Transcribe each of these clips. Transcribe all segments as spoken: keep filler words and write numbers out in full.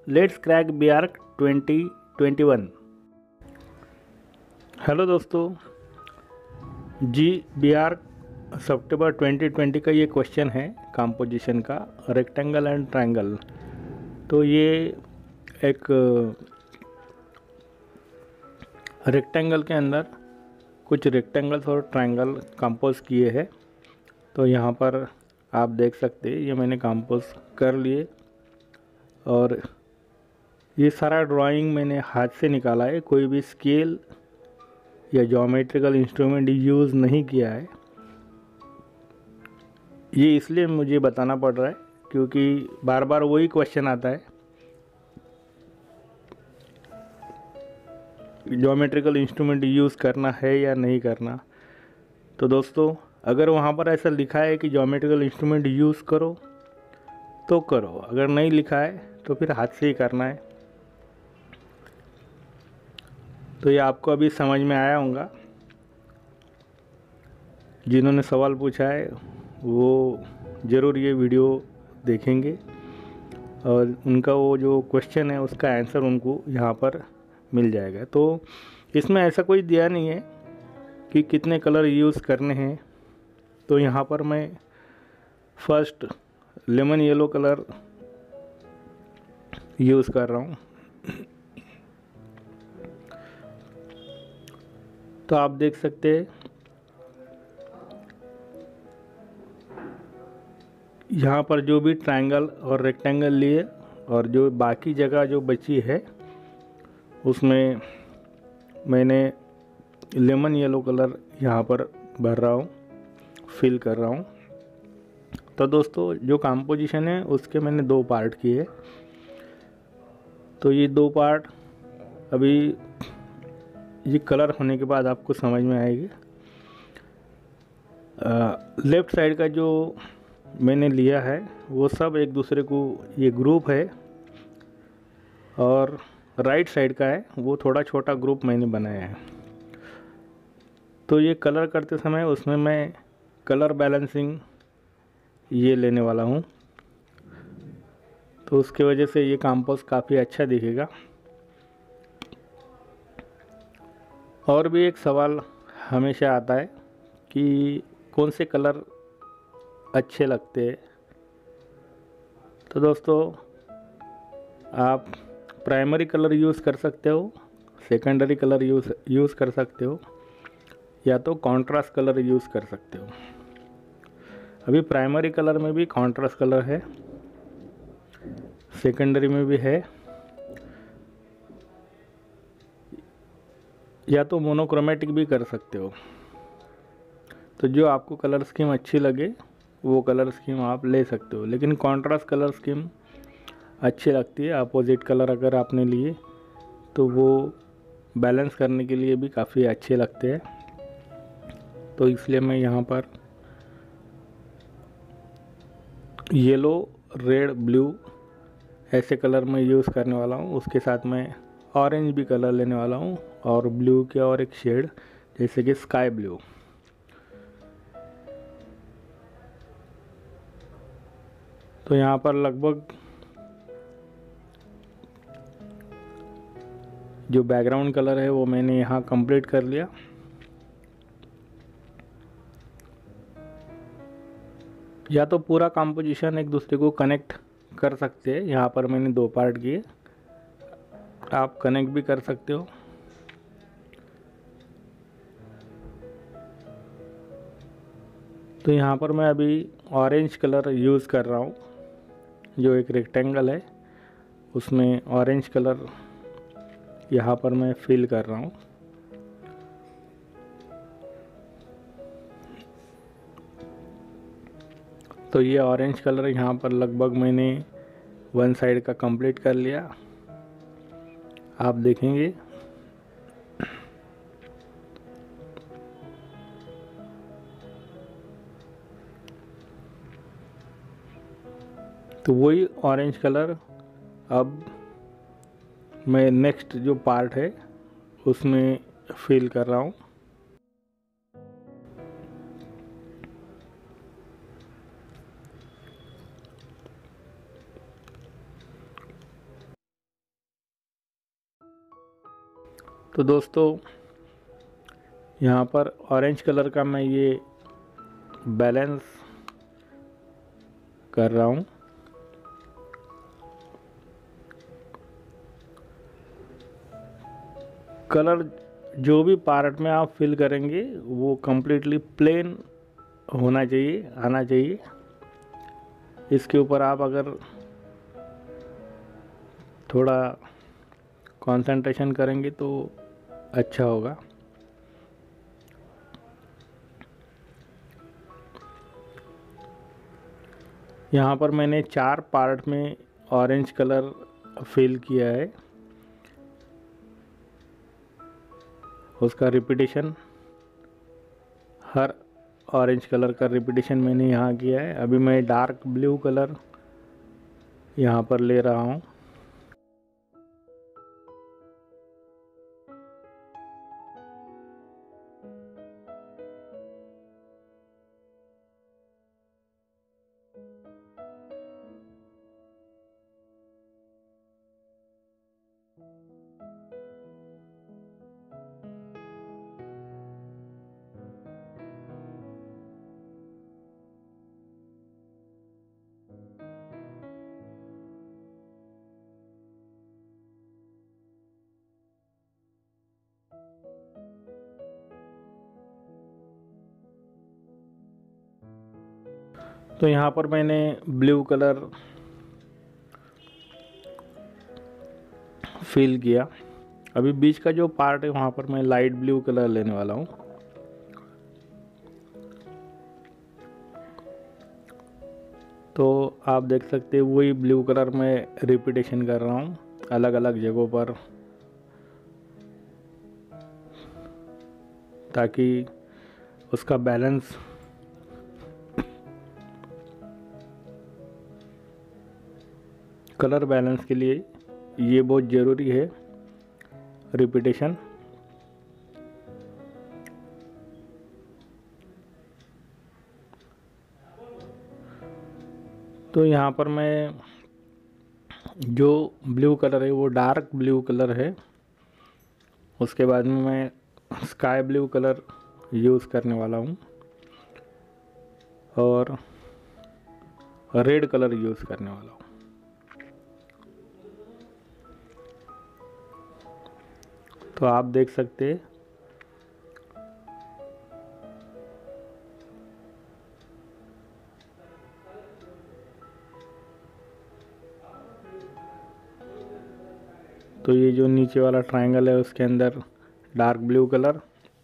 Let's crack B Arch twenty twenty one. Hello दोस्तों, जी B Arch सितंबर twenty twenty का ये क्वेश्चन है कंपोजिशन का, रेक्टेंगल एंड ट्रायंगल। तो ये एक रेक्टेंगल के अंदर कुछ रेक्टेंगल्स और ट्रायंगल कंपोज किए हैं। तो यहाँ पर आप देख सकते हैं, ये मैंने कंपोज कर लिए और ये सारा ड्राइंग मैंने हाथ से निकाला है, कोई भी स्केल या ज्योमेट्रिकल इंस्ट्रूमेंट यूज़ नहीं किया है। ये इसलिए मुझे बताना पड़ रहा है क्योंकि बार बार वही क्वेश्चन आता है, ज्योमेट्रिकल इंस्ट्रूमेंट यूज़ करना है या नहीं करना। तो दोस्तों, अगर वहाँ पर ऐसा लिखा है कि ज्योमेट्रिकल इंस्ट्रूमेंट यूज़ करो तो करो, अगर नहीं लिखा है तो फिर हाथ से ही करना है। तो ये आपको अभी समझ में आया होगा। जिन्होंने सवाल पूछा है वो ज़रूर ये वीडियो देखेंगे और उनका वो जो क्वेश्चन है उसका आंसर उनको यहाँ पर मिल जाएगा। तो इसमें ऐसा कोई दिया नहीं है कि कितने कलर यूज़ करने हैं। तो यहाँ पर मैं first lemon yellow colour use कर रहा हूँ। तो आप देख सकते हैं यहाँ पर जो भी ट्रायंगल और रेक्टेंगल लिए और जो बाकी जगह जो बची है उसमें मैंने लेमन येलो कलर यहाँ पर भर रहा हूँ, फिल कर रहा हूँ। तो दोस्तों, जो कंपोजिशन है उसके मैंने दो पार्ट किए। तो ये दो पार्ट अभी ये कलर होने के बाद आपको समझ में आएगी। लेफ़्ट साइड का जो मैंने लिया है वो सब एक दूसरे को ये ग्रुप है और राइट साइड का है वो थोड़ा छोटा ग्रुप मैंने बनाया है। तो ये कलर करते समय उसमें मैं कलर बैलेंसिंग ये लेने वाला हूँ, तो उसके वजह से ये कंपोज काफ़ी अच्छा दिखेगा। और भी एक सवाल हमेशा आता है कि कौन से कलर अच्छे लगते हैं। तो दोस्तों, आप प्राइमरी कलर यूज़ कर सकते हो, सेकेंडरी कलर यूज़ यूज़ कर सकते हो, या तो कॉन्ट्रास्ट कलर यूज़ कर सकते हो। अभी प्राइमरी कलर में भी कॉन्ट्रास्ट कलर है, सेकेंडरी में भी है, या तो मोनोक्रोमेटिक भी कर सकते हो। तो जो आपको कलर स्कीम अच्छी लगे वो कलर स्कीम आप ले सकते हो, लेकिन कॉन्ट्रास्ट कलर स्कीम अच्छी लगती है। अपोजिट कलर अगर आपने लिए तो वो बैलेंस करने के लिए भी काफ़ी अच्छे लगते हैं। तो इसलिए मैं यहाँ पर येलो, रेड, ब्लू ऐसे कलर में यूज़ करने वाला हूँ। उसके साथ मैं ऑरेंज भी कलर लेने वाला हूँ और ब्लू के और एक शेड जैसे कि स्काई ब्लू। तो यहाँ पर लगभग जो बैकग्राउंड कलर है वो मैंने यहाँ कंप्लीट कर लिया। या तो पूरा कंपोजिशन एक दूसरे को कनेक्ट कर सकते हैं, यहाँ पर मैंने दो पार्ट किए, आप कनेक्ट भी कर सकते हो। तो यहाँ पर मैं अभी ऑरेंज कलर यूज़ कर रहा हूँ। जो एक रेक्टेंगल है उसमें ऑरेंज कलर यहाँ पर मैं फिल कर रहा हूँ। तो ये ऑरेंज कलर यहाँ पर लगभग मैंने वन साइड का कंप्लीट कर लिया, आप देखेंगे। तो वही ऑरेंज कलर अब मैं नेक्स्ट जो पार्ट है उसमें फिल कर रहा हूँ। तो दोस्तों यहाँ पर ऑरेंज कलर का मैं ये बैलेंस कर रहा हूँ। कलर जो भी पार्ट में आप फिल करेंगे वो कम्प्लीटली प्लेन होना चाहिए, आना चाहिए। इसके ऊपर आप अगर थोड़ा कंसंट्रेशन करेंगे तो अच्छा होगा। यहाँ पर मैंने चार पार्ट में ऑरेंज कलर फिल किया है, उसका रिपीटेशन, हर ऑरेंज कलर का रिपीटेशन मैंने यहाँ किया है। अभी मैं डार्क ब्लू कलर यहाँ पर ले रहा हूँ। तो यहाँ पर मैंने ब्लू कलर फिल किया। अभी बीच का जो पार्ट है वहाँ पर मैं लाइट ब्लू कलर लेने वाला हूँ। तो आप देख सकते हैं वही ब्लू कलर में रिपीटेशन कर रहा हूँ अलग अलग जगहों पर, ताकि उसका बैलेंस कलर बैलेंस के लिए ये बहुत ज़रूरी है रिपीटेशन। तो यहाँ पर मैं जो ब्लू कलर है वो डार्क ब्लू कलर है, उसके बाद में मैं स्काई ब्लू कलर यूज़ करने वाला हूँ और रेड कलर यूज़ करने वाला हूँ। तो आप देख सकते हैं तो ये जो नीचे वाला ट्रायंगल है उसके अंदर डार्क ब्लू कलर,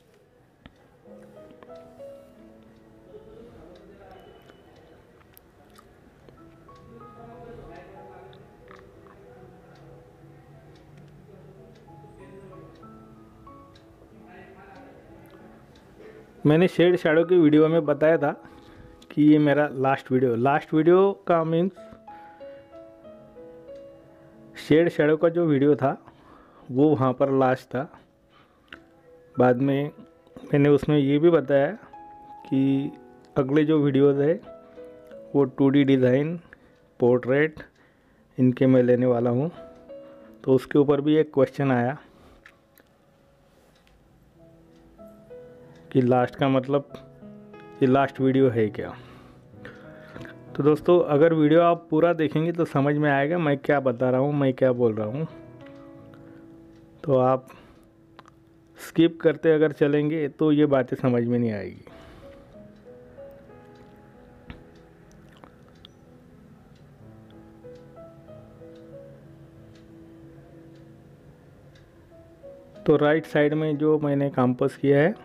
मैंने शेड शैडो की वीडियो में बताया था कि ये मेरा लास्ट वीडियो लास्ट वीडियो का मीन्स शेड शैडो का जो वीडियो था वो वहाँ पर लास्ट था। बाद में मैंने उसमें ये भी बताया कि अगले जो वीडियोस है वो टू डी डिज़ाइन, पोर्ट्रेट, इनके मैं लेने वाला हूँ। तो उसके ऊपर भी एक क्वेश्चन आया कि लास्ट का मतलब ये लास्ट वीडियो है क्या। तो दोस्तों अगर वीडियो आप पूरा देखेंगे तो समझ में आएगा मैं क्या बता रहा हूँ, मैं क्या बोल रहा हूँ। तो आप स्किप करते अगर चलेंगे तो ये बातें समझ में नहीं आएगी। तो राइट साइड में जो मैंने कंपास किया है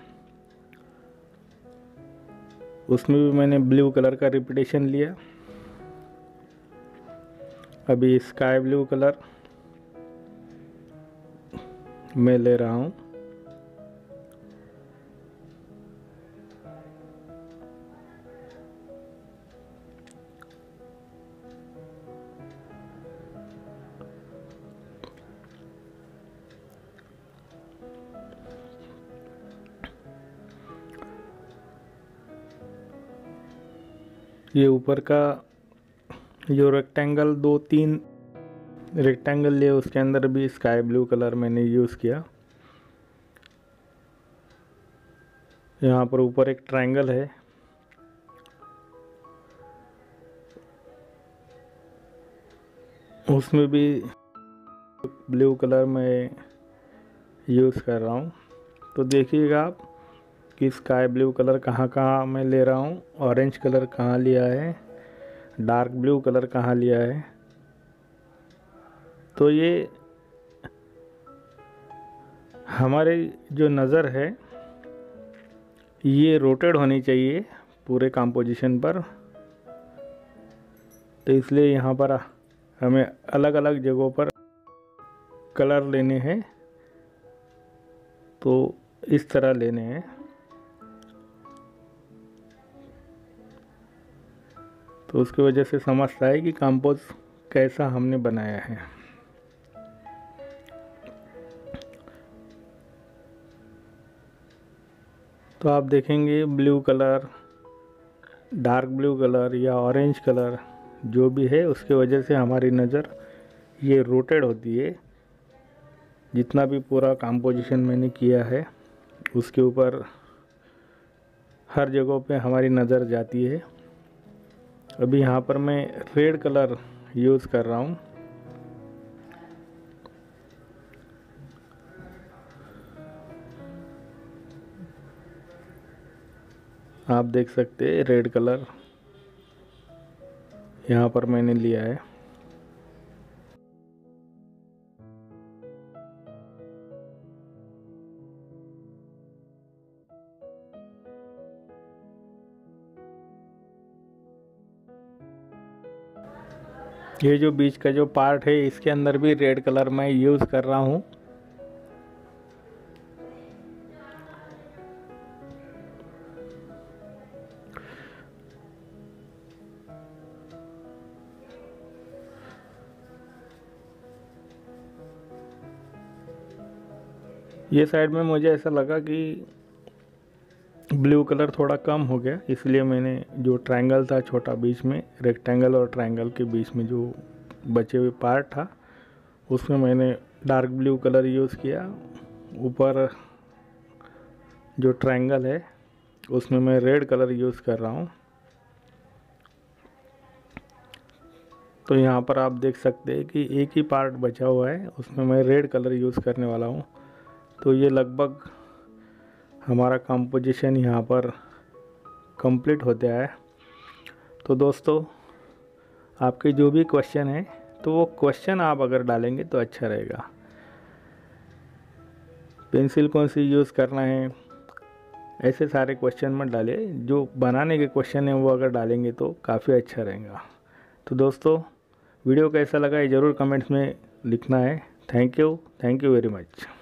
उसमें भी मैंने ब्लू कलर का रिपीटेशन लिया। अभी स्काई ब्लू कलर मैं ले रहा हूँ। ये ऊपर का जो रेक्टेंगल, दो तीन रेक्टेंगल लिए उसके अंदर भी स्काई ब्लू कलर मैंने यूज़ किया। यहाँ पर ऊपर एक ट्रायंगल है, उसमें भी ब्लू कलर में यूज़ कर रहा हूँ। तो देखिएगा आप कि स्काई ब्लू कलर कहाँ कहाँ मैं ले रहा हूँ, ऑरेंज कलर कहाँ लिया है, डार्क ब्लू कलर कहाँ लिया है। तो ये हमारे जो नज़र है ये रोटेट होनी चाहिए पूरे कंपोजिशन पर, तो इसलिए यहाँ पर हमें अलग अलग जगहों पर कलर लेने हैं। तो इस तरह लेने हैं। तो उसकी वजह से समझता है कि कंपोज कैसा हमने बनाया है। तो आप देखेंगे blue colour, dark blue colour या ऑरेंज कलर जो भी है, उसके वजह से हमारी नज़र ये रोटेट होती है। जितना भी पूरा कंपोजिशन मैंने किया है उसके ऊपर हर जगहों पे हमारी नज़र जाती है। अभी यहाँ पर मैं रेड कलर यूज़ कर रहा हूँ। आप देख सकते हैं रेड कलर यहाँ पर मैंने लिया है। ये जो बीच का जो पार्ट है इसके अंदर भी रेड कलर मैं यूज़ कर रहा हूँ। ये साइड में मुझे ऐसा लगा कि ब्लू कलर थोड़ा कम हो गया, इसलिए मैंने जो ट्रायंगल था छोटा बीच में, रेक्टेंगल और ट्रायंगल के बीच में जो बचे हुए पार्ट था उसमें मैंने डार्क ब्लू कलर यूज़ किया। ऊपर जो ट्रायंगल है उसमें मैं रेड कलर यूज़ कर रहा हूँ। तो यहाँ पर आप देख सकते हैं कि एक ही पार्ट बचा हुआ है, उसमें मैं रेड कलर यूज़ करने वाला हूँ। तो ये लगभग हमारा कंपोजिशन यहाँ पर कंप्लीट होता है। तो दोस्तों, आपके जो भी क्वेश्चन है तो वो क्वेश्चन आप अगर डालेंगे तो अच्छा रहेगा। पेंसिल कौन सी यूज़ करना है, ऐसे सारे क्वेश्चन मत डालिए। जो बनाने के क्वेश्चन है वो अगर डालेंगे तो काफ़ी अच्छा रहेगा। तो दोस्तों, वीडियो कैसा लगा ये ज़रूर कमेंट्स में लिखना है। Thank you thank you very much.